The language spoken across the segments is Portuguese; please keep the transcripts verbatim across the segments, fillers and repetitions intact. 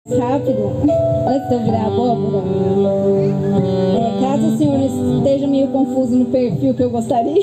Rápido, antes de eu virar abóbora, é, caso o senhor esteja meio confuso no perfil que eu gostaria,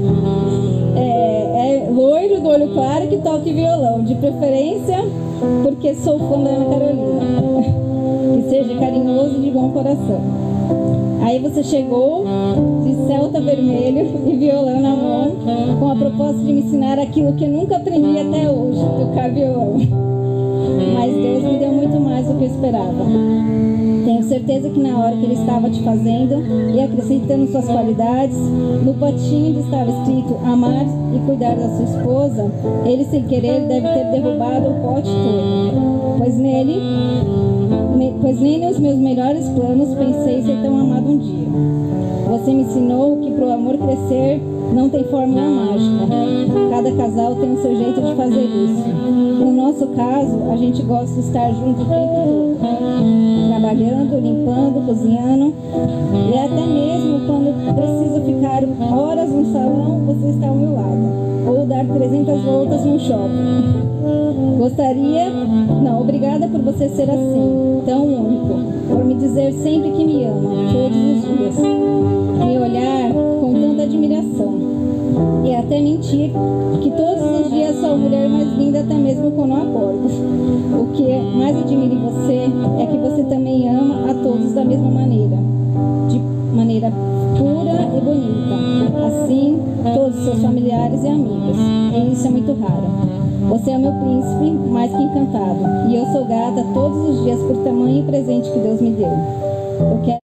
é, é loiro do olho claro que toque violão, de preferência porque sou fã da Ana Carolina, que seja carinhoso e de bom coração. Aí você chegou de celta vermelho e violão na mão, com a proposta de me ensinar aquilo que eu nunca aprendi até hoje, tocar violão. Mas Deus me deu muito mais do que eu esperava. Tenho certeza que na hora que Ele estava te fazendo e acrescentando suas qualidades, no potinho onde estava escrito amar e cuidar da sua esposa, Ele sem querer deve ter derrubado o pote todo. Pois nele, pois nem nos meus melhores planos pensei ser tão amado um dia. Você me ensinou que para o amor crescer não tem fórmula mágica. Cada casal tem o seu jeito de fazer isso. No nosso caso, a gente gosta de estar junto o tempo todo, trabalhando, limpando, cozinhando, e até mesmo quando preciso ficar horas no salão, você está ao meu lado, ou dar trezentas voltas no shopping. Gostaria... Não, obrigada por você ser assim, tão único, por me dizer sempre que me ama, todos os dias, me olhar com tanta admiração, e até mentir que todos os dias sou a mulher mais linda, até mesmo quando eu acordo. O que mais admiro em você é que você também ama a todos da mesma maneira, de maneira pura e bonita, assim todos os seus familiares e amigos, e isso é muito raro. Você é meu príncipe mais que encantado, e eu sou grata todos os dias por tamanho presente que Deus me deu. Eu quero